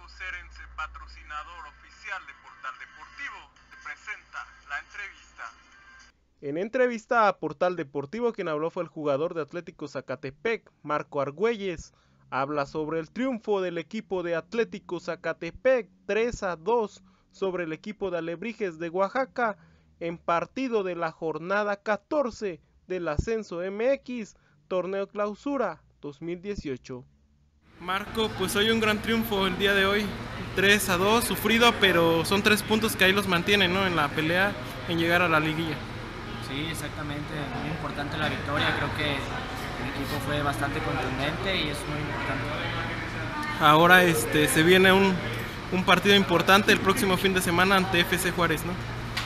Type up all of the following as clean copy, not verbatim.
Coserense, patrocinador oficial de Portal Deportivo, te presenta la entrevista. En entrevista a Portal Deportivo, quien habló fue el jugador de Atlético Zacatepec, Marco Argüelles. Habla sobre el triunfo del equipo de Atlético Zacatepec 3-2 sobre el equipo de Alebrijes de Oaxaca en partido de la jornada 14 del Ascenso MX, Torneo Clausura 2018. Marco, pues hoy un gran triunfo el día de hoy, 3-2, sufrido, pero son 3 puntos que ahí los mantienen, ¿no? En la pelea, en llegar a la liguilla. Sí, exactamente, muy importante la victoria, creo que el equipo fue bastante contundente y es muy importante. Ahora se viene un partido importante el próximo fin de semana ante FC Juárez, ¿no?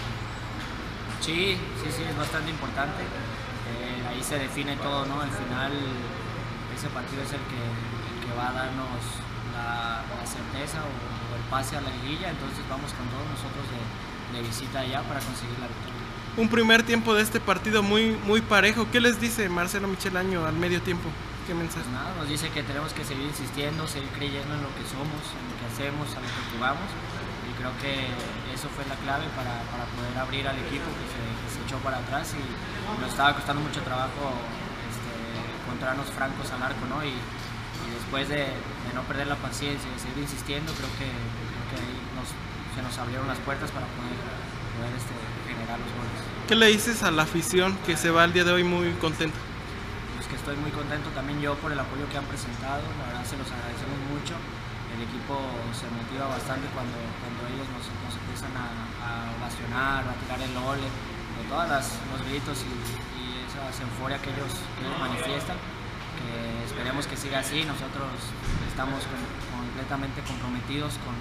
Sí, es bastante importante, ahí se define todo, ¿no? Al final ese partido es el que va a darnos la certeza o el pase a la liguilla, entonces vamos con todos nosotros de visita allá para conseguir la victoria. Un primer tiempo de este partido muy parejo. ¿Qué les dice Marcelo Michel Año al medio tiempo? ¿Qué mensaje? Pues nada, nos dice que tenemos que seguir insistiendo, seguir creyendo en lo que somos, en lo que hacemos, a lo que jugamos, y creo que eso fue la clave para poder abrir al equipo que se echó para atrás y nos estaba costando mucho trabajo encontrarnos francos al arco, ¿no? Y después de no perder la paciencia y de seguir insistiendo, creo que ahí se nos abrieron las puertas para poder generar los goles. ¿Qué le dices a la afición que se va el día de hoy muy contenta? Pues que estoy muy contento también yo por el apoyo que han presentado, la verdad se los agradecemos mucho. El equipo se motiva bastante cuando ellos nos empiezan a ovacionar, a tirar el ole, de todos los gritos y esa euforia que ellos manifiestan, que esperemos que siga así. Nosotros estamos completamente comprometidos con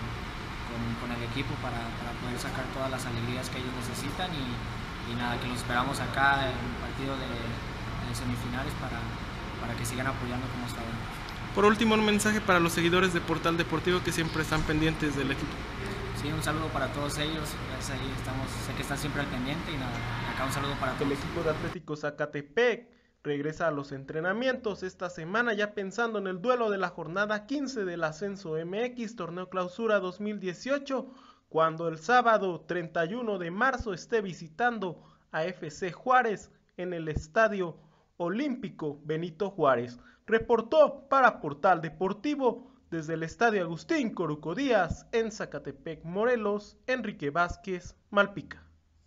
el equipo para poder sacar todas las alegrías que ellos necesitan y nada, que los esperamos acá en el partido de semifinales para que sigan apoyando como hasta ahora. Por último, un mensaje para los seguidores de Portal Deportivo que siempre están pendientes del equipo. Sí, un saludo para todos ellos, gracias, ahí estamos, sé que están siempre al pendiente y nada, acá un saludo para todos. El equipo de Atlético Zacatepec regresa a los entrenamientos esta semana ya pensando en el duelo de la jornada 15 del Ascenso MX Torneo Clausura 2018, cuando el sábado 31 de marzo esté visitando a FC Juárez en el Estadio Olímpico Benito Juárez. Reportó para Portal Deportivo desde el Estadio Agustín Coruco Díaz en Zacatepec, Morelos, Enrique Vázquez, Malpica.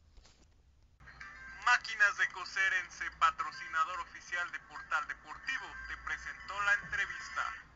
Máquinas de Coserense, patrocinador oficial de Portal Deportivo, te presentó la entrevista.